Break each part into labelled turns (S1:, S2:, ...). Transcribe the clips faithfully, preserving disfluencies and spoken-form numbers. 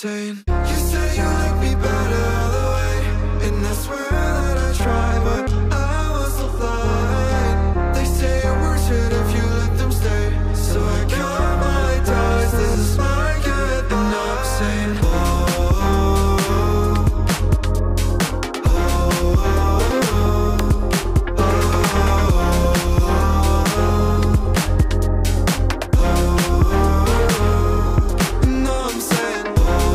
S1: saying, you say you like me better all the way, and I swear that I try, but I was so blind. They say your words hurt if you let them stay, so I count my ties, this is my good. And now I'm saying, oh, oh, oh, oh. Now I'm saying,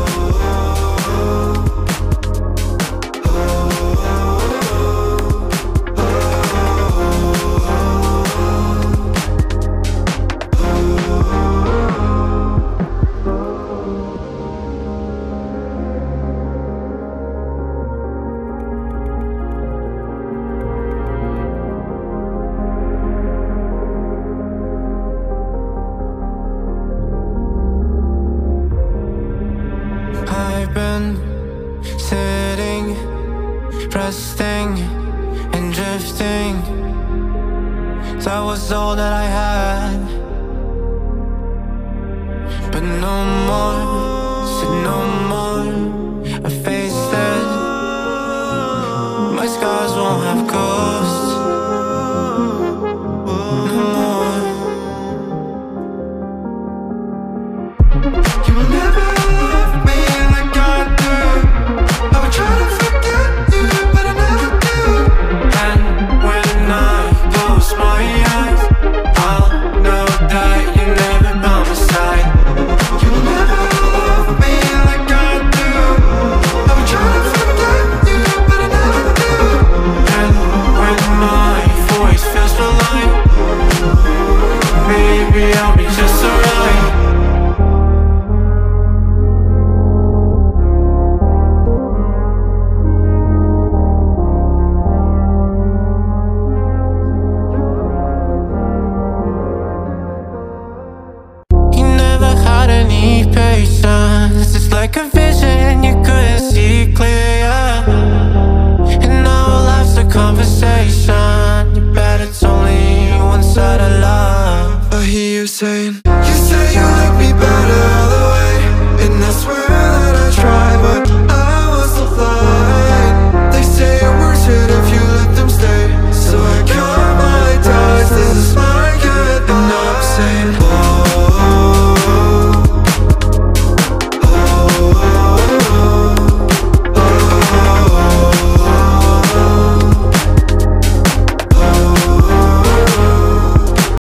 S2: I've been sitting, resting and drifting. That was all that I had, but no more, said no more. I faced it. My scars won't have ghosts no more.
S1: You will never love me like I do. I would try to forget you, but I never do.
S2: And when I close my eyes, I'll know that you're never by my side.
S1: You will never love me like I do. I would try to forget you, but I never do.
S2: And when my voice feels so light, maybe I'll be just alright. You never had any patience. It's like a vision you couldn't see clear, yeah. And now life's a conversation. You bet it's only one side of love.
S1: I hear you saying,